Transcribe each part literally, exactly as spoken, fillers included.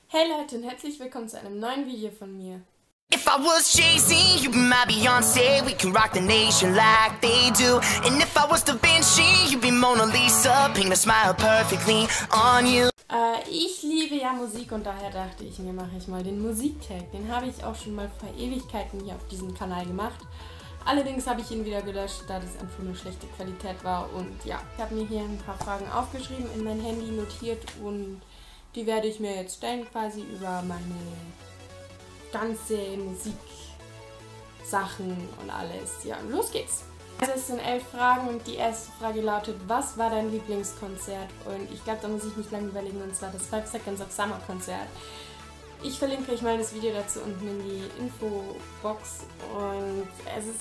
Hey Leute und herzlich willkommen zu einem neuen Video von mir. If I was Jay-Z, you'd be my Beyoncé. We can rock the nation like they do. And if I was Da Vinci, you'd be Mona Lisa. Paint a smile perfectly on you. Äh, ich liebe ja Musik und daher dachte ich mir, mache ich mal den Musiktag. Den habe ich auch schon mal vor Ewigkeiten hier auf diesem Kanal gemacht. Allerdings habe ich ihn wieder gelöscht, da das einfach nur schlechte Qualität war. Und ja, ich habe mir hier ein paar Fragen aufgeschrieben, in mein Handy notiert und die werde ich mir jetzt stellen, quasi über meine ganze Musiksachen und alles. Ja, los geht's! Also es sind elf Fragen und die erste Frage lautet, was war dein Lieblingskonzert? Und ich glaube, da muss ich nicht lange überlegen, und zwar das Five Seconds of Summer Konzert. Ich verlinke euch mal das Video dazu unten in die Infobox und es ist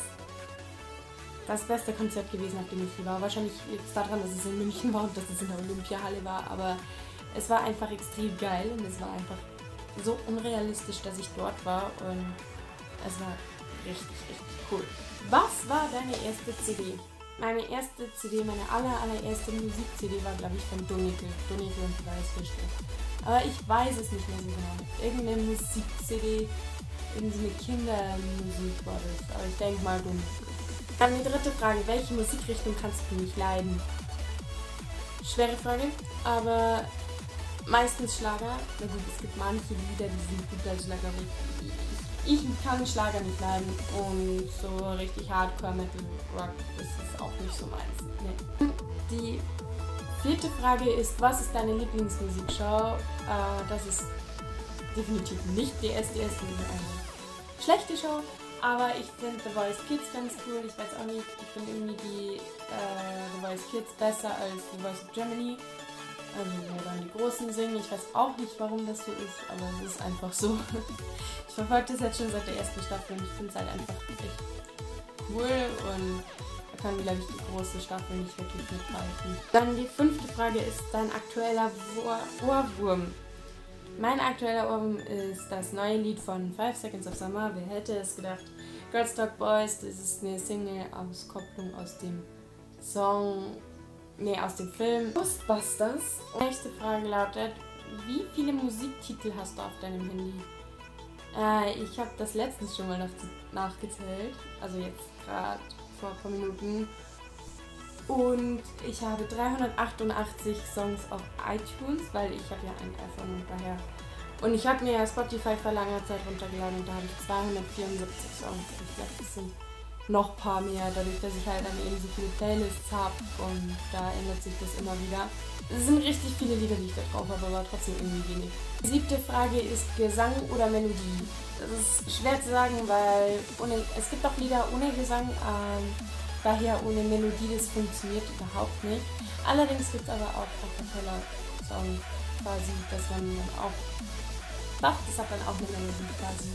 das beste Konzert gewesen, auf dem ich hier war. Wahrscheinlich liegt es daran, dass es in München war und dass es in der Olympiahalle war, aber es war einfach extrem geil und es war einfach so unrealistisch, dass ich dort war und es war richtig, richtig cool. Was war deine erste C D? Meine erste C D, meine aller, allererste Musik-C D war, glaube ich, von Donikel. Donikel und die Weißfischchen. Aber ich weiß es nicht mehr so genau. Irgendeine Musik-C D, irgendeine Kindermusik war das. Aber ich denke mal Donikel. Dann die dritte Frage, welche Musikrichtung kannst du nicht leiden? Schwere Frage, aber meistens Schlager. Na gut, es gibt manche Lieder, die sind gut als Schlager. Ich, ich kann Schlager nicht leiden und so richtig Hardcore Metal Rock ist es auch nicht so meins. Nee. Die vierte Frage ist, was ist deine Lieblingsmusikshow? Äh, das ist definitiv nicht D S D S, das ist eine schlechte Show, aber ich finde The Voice Kids ganz cool. Ich weiß auch nicht, ich finde irgendwie die äh, The Voice Kids besser als The Voice of Germany. Also wo dann die Großen singen. Ich weiß auch nicht, warum das so ist, aber es ist einfach so. Ich verfolge das jetzt schon seit der ersten Staffel und ich finde es halt einfach echt cool und da kann, glaube ich, die große Staffel nicht wirklich mithalten. Dann die fünfte Frage ist dein aktueller Ohr Ohrwurm. Mein aktueller Ohrwurm ist das neue Lied von Five Seconds of Summer. Wer hätte es gedacht? Girls Talk Boys, das ist eine Single-Auskopplung aus dem Song... Nee, aus dem Film Ghostbusters. Und nächste Frage lautet, wie viele Musiktitel hast du auf deinem Handy? Äh, ich habe das letztens schon mal nach nachgezählt, also jetzt gerade vor ein paar Minuten. Und ich habe dreihundertachtundachtzig Songs auf iTunes, weil ich habe ja ein iPhone und daher. Und ich habe mir ja Spotify vor langer Zeit runtergeladen und da habe ich zweihundertvierundsiebzig Songs. Ich glaube, das sind noch ein paar mehr, dadurch, dass ich halt dann eben so viele Playlists habe und da ändert sich das immer wieder. Es sind richtig viele Lieder, die ich da drauf habe, aber trotzdem irgendwie wenig. Die siebte Frage ist Gesang oder Melodie. Das ist schwer zu sagen, weil ohne, es gibt auch Lieder ohne Gesang, ähm, daher ohne Melodie, das funktioniert überhaupt nicht. Allerdings gibt es aber auch A Cappella Song quasi, dass man dann auch, doch, das hat dann auch eine Melodie quasi.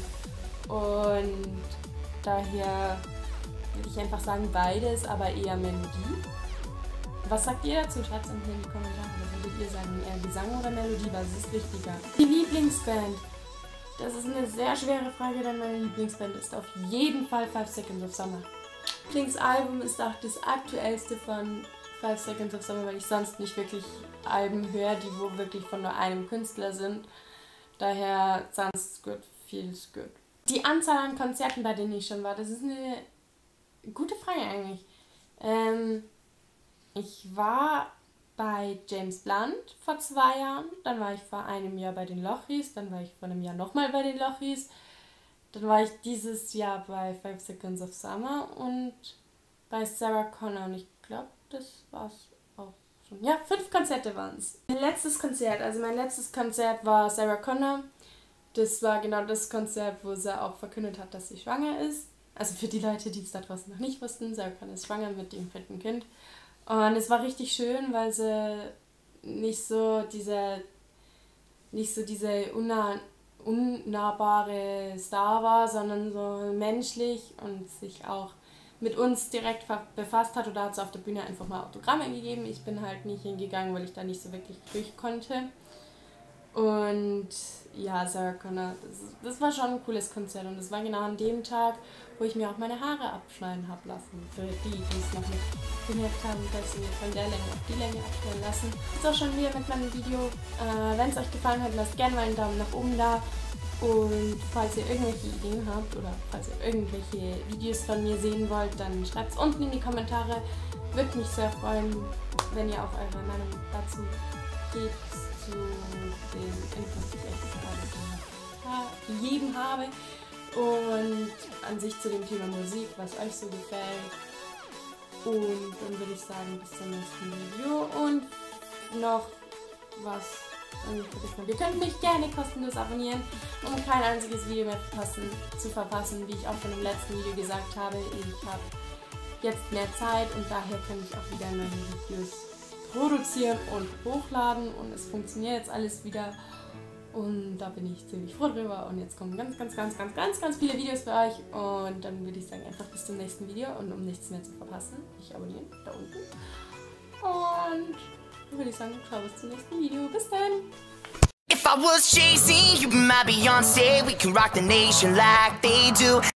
Und daher würde ich einfach sagen beides, aber eher Melodie. Was sagt ihr dazu? Schreibt es unten in die Kommentare. Was würdet ihr sagen? Eher Gesang oder Melodie? Was ist wichtiger? Die Lieblingsband. Das ist eine sehr schwere Frage, denn meine Lieblingsband ist auf jeden Fall Five Seconds of Summer. Lieblingsalbum ist auch das aktuellste von Five Seconds of Summer, weil ich sonst nicht wirklich Alben höre, die wo wirklich von nur einem Künstler sind. Daher sounds good, feels good. Die Anzahl an Konzerten, bei denen ich schon war, das ist eine gute Frage eigentlich. Ähm, ich war bei James Blunt vor zwei Jahren, dann war ich vor einem Jahr bei den Lochis, dann war ich vor einem Jahr nochmal bei den Lochis, dann war ich dieses Jahr bei Five Seconds of Summer und bei Sarah Connor und ich glaube, das war's auch schon. Ja, fünf Konzerte waren es. Mein letztes Konzert, also mein letztes Konzert war Sarah Connor. Das war genau das Konzert, wo sie auch verkündet hat, dass sie schwanger ist. Also für die Leute, die es da draußen noch nicht wussten, Sarah Connor ist schwanger mit dem vierten Kind. Und es war richtig schön, weil sie nicht so diese, nicht so diese unnah, unnahbare Star war, sondern so menschlich und sich auch mit uns direkt befasst hat. Oder hat sie auf der Bühne einfach mal Autogramme gegeben. Ich bin halt nicht hingegangen, weil ich da nicht so wirklich durch konnte. Und ja, Sarah Connor, das, das war schon ein cooles Konzert und das war genau an dem Tag, wo ich mir auch meine Haare abschneiden habe lassen. Für die, die es noch nicht gemerkt haben, dass sie von der Länge auf die Länge abschneiden lassen. Das ist auch schon wieder mit meinem Video. Äh, Wenn es euch gefallen hat, lasst gerne mal einen Daumen nach oben da. Und falls ihr irgendwelche Ideen habt oder falls ihr irgendwelche Videos von mir sehen wollt, dann schreibt es unten in die Kommentare. Würde mich sehr freuen, wenn ihr auch eure Meinung dazu gebt, zu den Infos, die ich euch gerade gegeben habe. Und an sich zu dem Thema Musik, was euch so gefällt. Und dann würde ich sagen, bis zum nächsten Video. Und noch was. Wir können mich gerne kostenlos abonnieren, um kein einziges Video mehr verpassen, zu verpassen, wie ich auch schon im letzten Video gesagt habe. Ich habe jetzt mehr Zeit und daher kann ich auch wieder neue Videos produzieren und hochladen und es funktioniert jetzt alles wieder und da bin ich ziemlich froh drüber und jetzt kommen ganz, ganz, ganz, ganz, ganz, ganz viele Videos für euch und dann würde ich sagen, einfach bis zum nächsten Video und um nichts mehr zu verpassen, mich abonnieren, da unten und dann würde ich sagen, ciao, bis zum nächsten Video, bis dann! If I was Jay-Z, you'd be my Beyonce. We can rock the nation like they do.